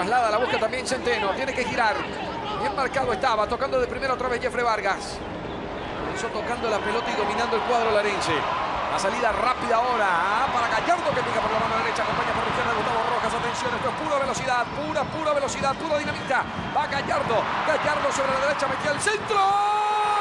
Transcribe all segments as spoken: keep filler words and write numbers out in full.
traslada, la busca también Centeno. Tiene que girar. Bien marcado estaba, tocando de primero otra vez Jeffrey Vargas. Comenzó tocando la pelota y dominando el cuadro larense. La salida rápida ahora ah, para Gallardo, que pica por la mano derecha, acompaña por la izquierda Gustavo Rojas. Atención, esto es pura velocidad, pura, pura velocidad, pura dinamita. Va Gallardo, Gallardo sobre la derecha, metió al centro.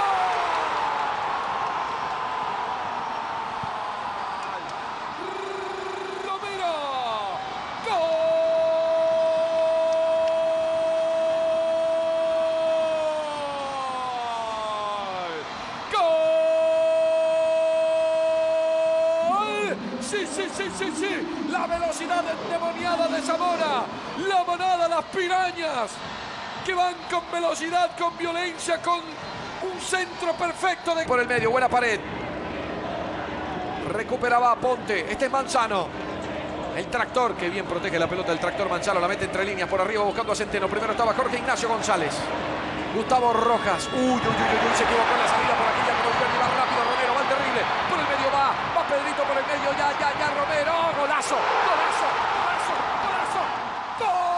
Sí, sí, sí, sí, sí. La velocidad endemoniada de Zamora. La manada, las pirañas. Que van con velocidad, con violencia, con un centro perfecto de... Por el medio, buena pared. Recuperaba a Ponte. Este es Manzano. El tractor, que bien protege la pelota. El tractor Manzano la mete entre líneas por arriba buscando a Centeno. Primero estaba Jorge Ignacio González. Gustavo Rojas. Uy, uy, uy, uy, se equivocó en la salida por aquí. Ya no va rápido. Romero va el terrible. Por el medio va. Va Pedrito por el medio. Ya, ya, ya. Romero. Golazo. Golazo. Golazo. Golazo. ¡Gol!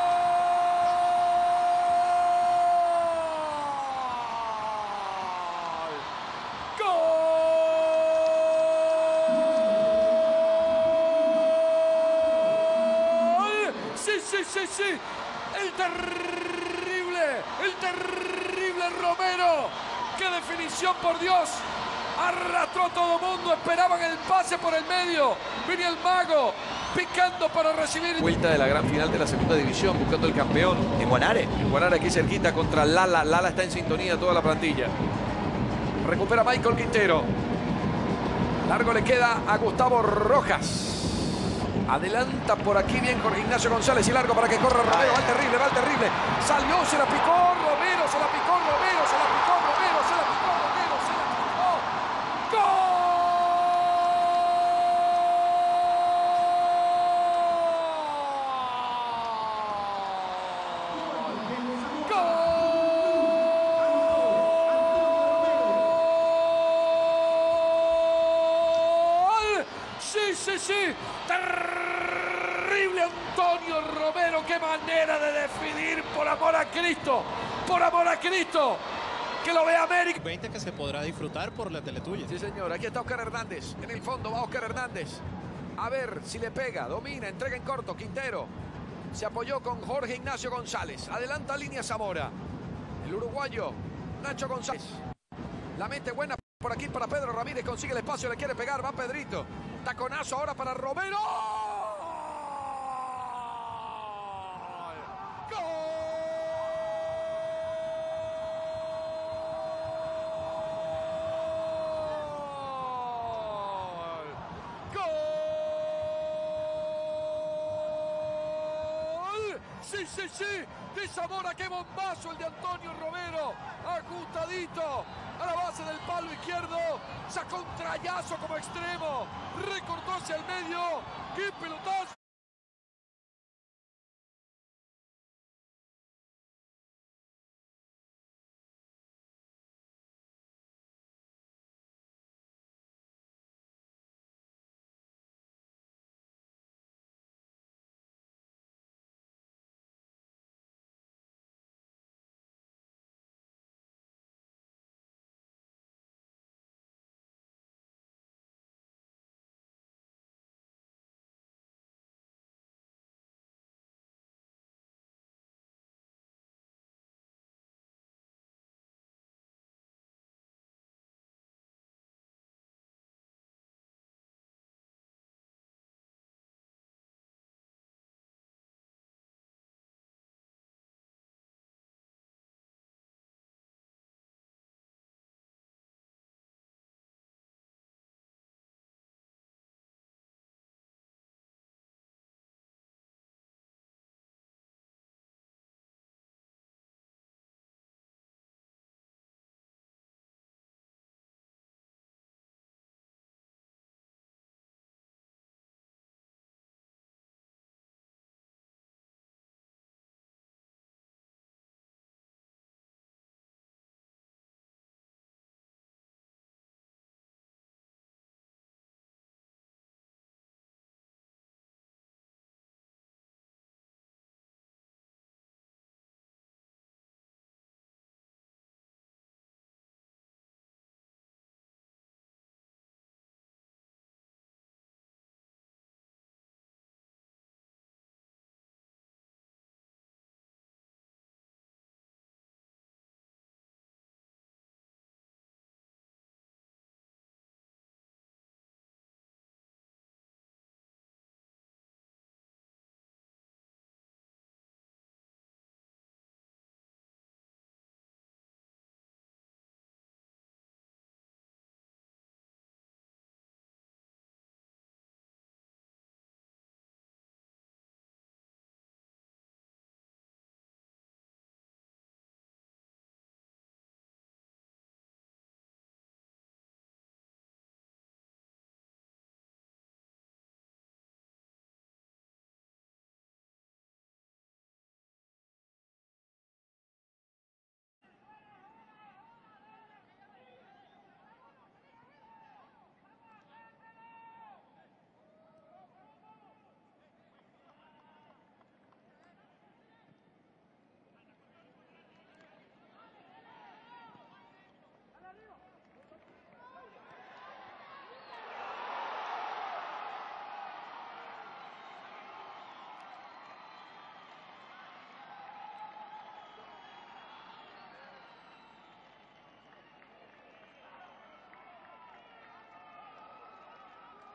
¡Gol! Sí, sí, sí, sí. El terrible, el terrible Romero. ¡Qué definición, por Dios! Arrastró a todo mundo, esperaban el pase por el medio. Venía el mago, picando para recibir. Vuelta de la gran final de la segunda división, buscando el campeón. En Guanare. En Guanare, aquí cerquita contra Lala. Lala está en sintonía, toda la plantilla. Recupera Michael Quintero. Largo le queda a Gustavo Rojas. Adelanta por aquí bien Jorge Ignacio González y largo para que corra Romero. Va el terrible, va el terrible. Salió, se la picó Romero, se la picó Romero, se la picó Romero, se la picó Romero, se la picó. ¡Gol! Sí, sí, sí. Terrible Antonio Romero. Qué manera de definir, por amor a Cristo. Por amor a Cristo. Que lo vea América. veinte que se podrá disfrutar por la tele tuya. Sí, señor. Aquí está Oscar Hernández. En el fondo va Oscar Hernández. A ver si le pega. Domina. Entrega en corto. Quintero. Se apoyó con Jorge Ignacio González. Adelanta línea Zamora. El uruguayo Nacho González. La mete buena por aquí para Pedro Ramírez. Consigue el espacio. Le quiere pegar. Va Pedrito. Taconazo ahora para Romero. Sí, sí, sí, de Zamora, qué bombazo el de Antonio Romero, ajustadito a la base del palo izquierdo, sacó un trayazo como extremo, recortó hacia el medio, qué pelotazo.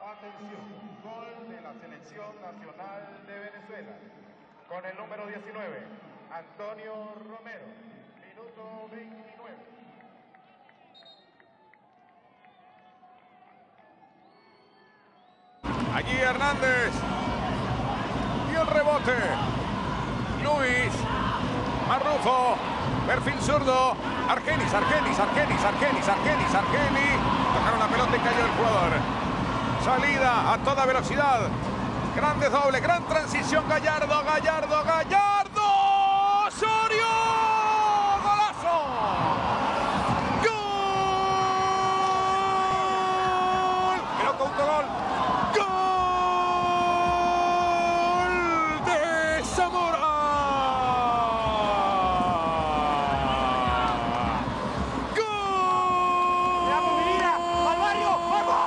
Atención, gol de la Selección Nacional de Venezuela. Con el número diecinueve, Antonio Romero, minuto veintinueve. Allí Hernández. Y el rebote. Luis. Marrufo. Perfil zurdo. Argenis, Argenis, Argenis, Argenis, Argenis, Argenis. Tocaron la pelota y cayó el jugador. Salida a toda velocidad. Grandes doble, gran transición. Gallardo, Gallardo, Gallardo. Osorio. Golazo. Gol. Creo que autogol. Gol de Zamora. Gol. ¡Vamos, mi vida! ¡Al barrio! ¡Vamos!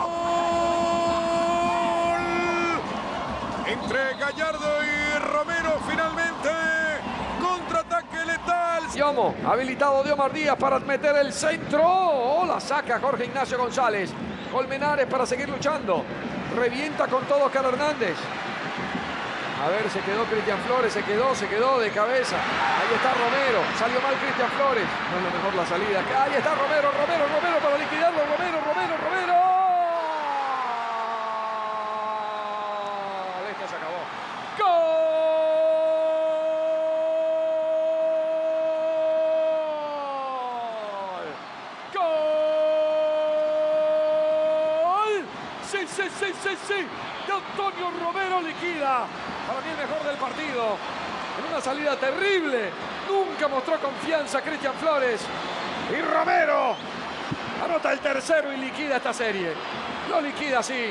Entre Gallardo y Romero finalmente. Contraataque letal. Yomo, habilitado Diomar Díaz para meter el centro. Oh, la saca Jorge Ignacio González. Colmenares para seguir luchando. Revienta con todo Carlos Hernández. A ver, se quedó Cristian Flores, se quedó, se quedó de cabeza. Ahí está Romero. Salió mal Cristian Flores. No es lo mejor la salida. Ahí está Romero, Romero, Romero para liquidarlo. Romero, Romero, Romero. Esto se acabó. ¡Gol! ¡Gol! ¡Sí, sí, sí, sí, sí! De Antonio Romero liquida. Para mí el mejor del partido. En una salida terrible. Nunca mostró confianza Cristian Flores. Y Romero anota el tercero y liquida esta serie. Lo liquida así.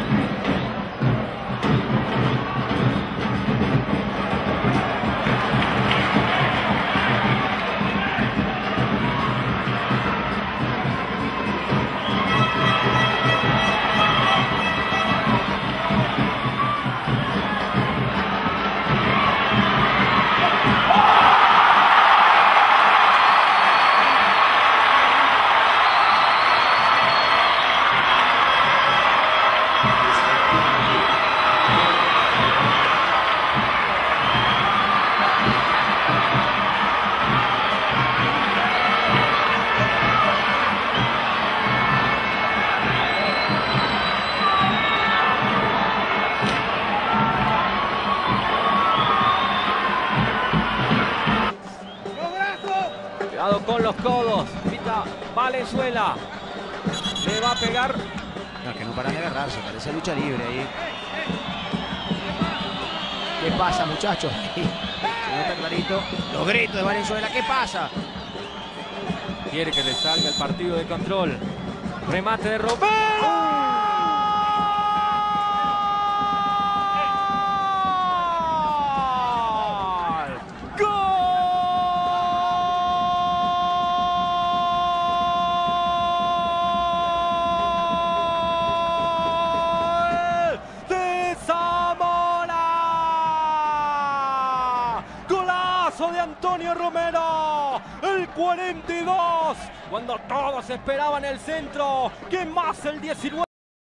Cuidado con los codos. Pita Valenzuela. Le va a pegar. No, que no paran de agarrarse, parece lucha libre ahí. ¿Qué pasa, muchachos? Se nota clarito. Los gritos de Valenzuela, ¿qué pasa? Quiere que le salga el partido de control. Remate de Romero. De Antonio Romero, el cuarenta y dos, cuando todos esperaban el centro. ¿Qué más el diecinueve?